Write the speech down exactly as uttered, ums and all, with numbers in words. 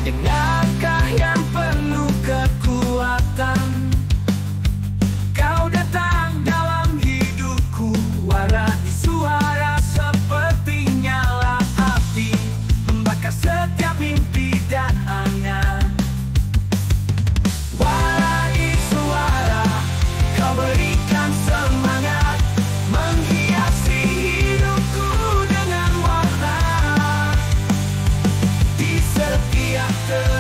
Dengarkah yang penuh kekuatan, Kau datang dalam hidupku. Warai suara seperti nyala api, membakar setiap mimpi dan angan. Warai suara, Kau berikan semangat, menghiasi hidupku dengan warna. Di setiap